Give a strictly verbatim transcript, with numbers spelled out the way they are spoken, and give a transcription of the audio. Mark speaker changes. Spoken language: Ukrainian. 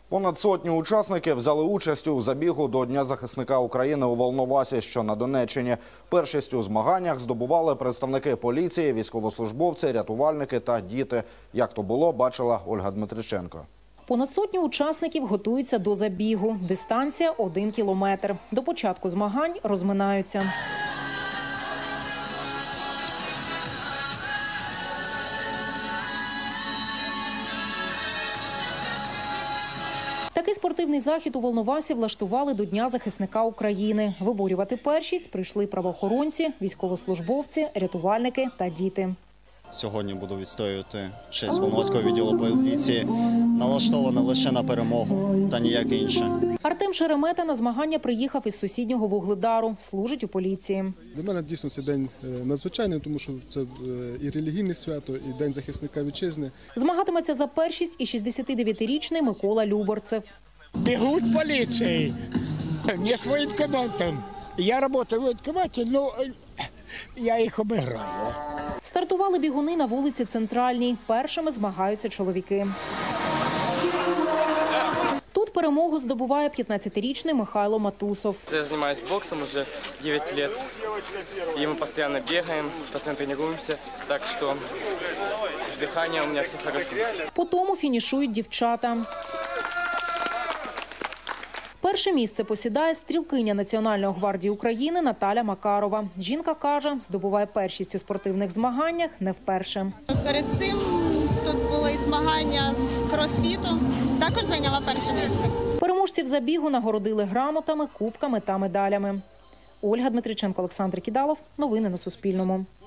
Speaker 1: Понад сотню учасників взяли участь у забігу до Дня захисника України у Волновасі, що на Донеччині. Першість у змаганнях здобували представники поліції, військовослужбовці, рятувальники та діти. Як то було, бачила Ольга Дмитриченко.
Speaker 2: Понад сотню учасників готуються до забігу. Дистанція – один кілометр. До початку змагань розминаються. Такий спортивний захід у Волновасі влаштували до Дня захисника України. Виборювати першість прийшли правоохоронці, військовослужбовці, рятувальники та діти.
Speaker 3: Сьогодні буду відстоювати честь Волноваського відділу поліції, налаштовано лише на перемогу та ніяк інше.
Speaker 2: Артем Шеремета на змагання приїхав із сусіднього Вугледару, служить у поліції.
Speaker 4: Для мене дійсно цей день надзвичайний, тому що це і релігійне свято, і День захисника вітчизни.
Speaker 2: Змагатиметься за першість і шістдесятидев'ятирічний Микола Люборцев.
Speaker 5: Бегут в полиции, не с военкоматом. Я работаю в военкомате, но я их обыграю.
Speaker 2: Стартували бігуни на вулиці Центральній. Першими змагаються чоловіки. Тут перемогу здобуває п'ятнадцятирічний Михайло Матусов.
Speaker 6: Я займаюся боксом вже дев'ять років. І ми постійно бігаємо, постійно тренуємося. Так що дихання у мене все добре.
Speaker 2: По тому фінішують дівчата. Перше місце посідає стрілкиня Національної гвардії України Наталя Макарова. Жінка каже, здобуває першість у спортивних змаганнях не вперше.
Speaker 7: Перед цим тут були змагання з кросфіту, також зайняла перше місце.
Speaker 2: Переможців забігу нагородили грамотами, кубками та медалями. Ольга Дмитриченко, Олександр Кидалов. Новини на Суспільному.